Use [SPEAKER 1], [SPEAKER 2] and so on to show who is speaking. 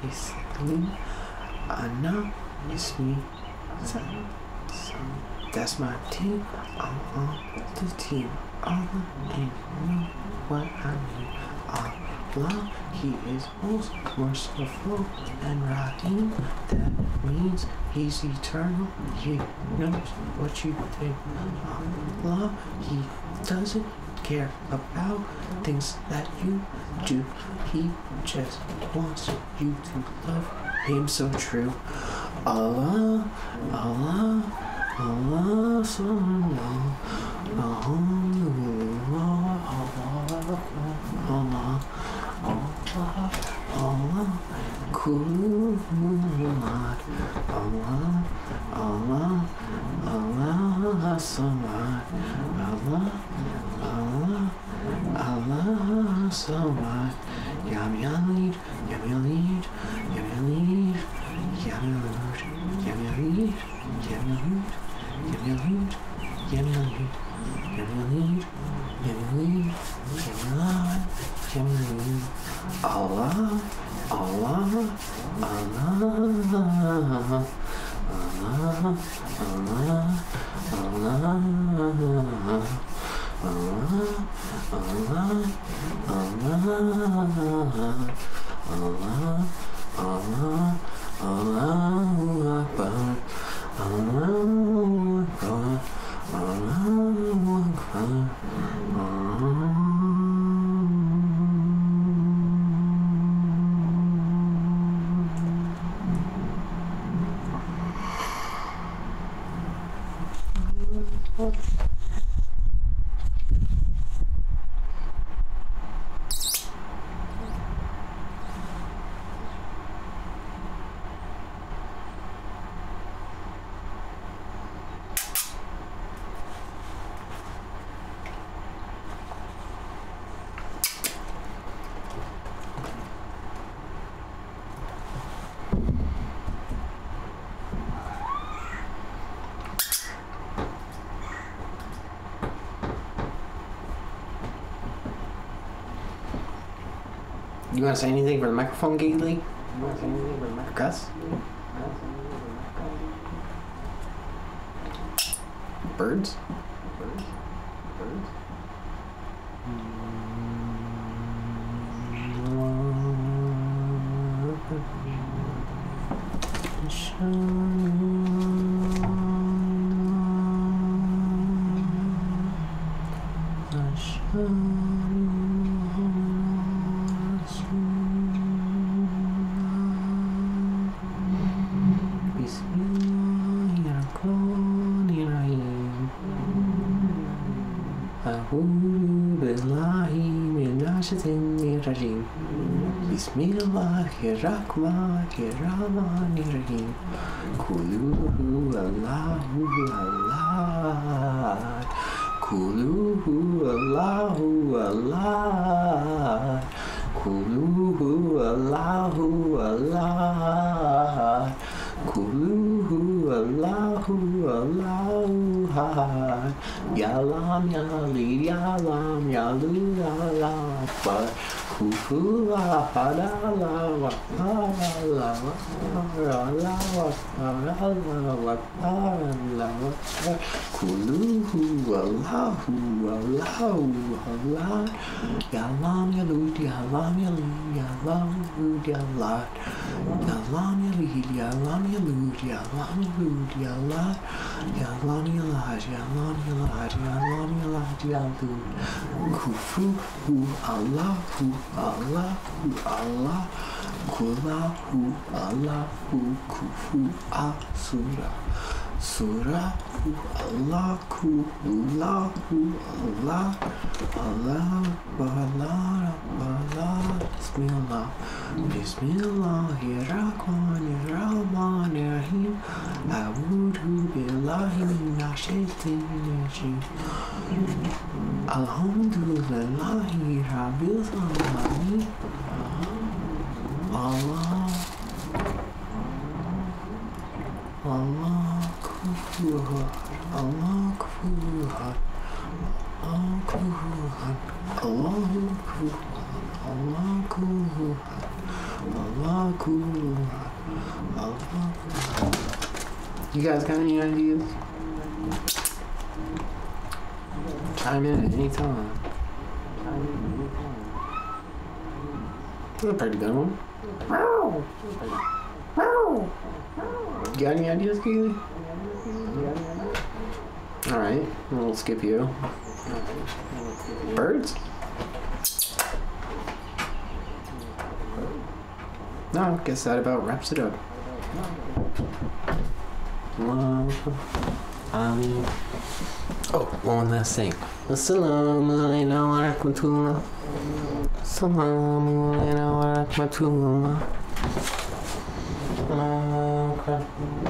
[SPEAKER 1] Isli, Anna, Ismi, that's my team. I'm on the team. Allah ain't know what I mean. Allah, He is most merciful and Rahim. That means He's eternal. He knows what you think. Allah, He doesn't care about things that you do. He just wants you to love Him so true. Allah, Allah, Allah, Allah, Allah, Allah, Kulu Muhammad, Allah, Allah, Allah, Samad, Allah, Allah, Allah, Samad, Yam Yalid, Yam Yalid, Yam Yalid, Yam Yalid, Yam Yalid, Yam Yalid, Yam Yalid, Yam Yalid, Yam Yalid, Yam Yalid, Yam Yalid, Allah, Allah, Allah, Allah, Allah, Allah, Allah, Allah, Allahu Akbar, Allahu Akbar, Allahu Akbar. You want to say anything for the microphone, Gailey? You want to say anything for the microphone? Gus? Birds? Birds? Birds? Bismillahirrahmanirrahim. Kuluhu Allahu Allah. Kuluhu Allahu Allah. Kuluhu Allahu Allah. Kuluhu Allahu Allah. Yalam Yalid Yalam Yalud Allah Akbar. Kufu Allah Allah Allah Kuluhu Allahu Allahu Allah. Yalam Yalud Yalam Yalud Yalam Yalud Allah. Yalam Yalid Yalam Yalud Yalam Yalud Allah. Yalam Yalad Yalam Yalad Yalam Yalad Yalud. Kufu Allahu Allahu Allah. Kulahu Allahu Kufu Asura. Surahu Allahu Allahu Allah. Allah Allah Allah. Bismillah. Bismillahirrahmanirrahim. A'udhu billahi minash shaitanir rajim. Alhamdulillahi rabbil alamin. Allah Allah Kufuhan Allah Kufuhan Allah Kufuhan Allah Kufuhan Allah Kufuhan You guys got any ideas? Chime in at any time. That's a pretty good one. You got any ideas, Keely? Alright, we'll skip you. Birds? No, I guess that about wraps it up. Oh, one last thing. Assalamu alaikum wa rahmatullah. Assalamu alaikum wa rahmatullah.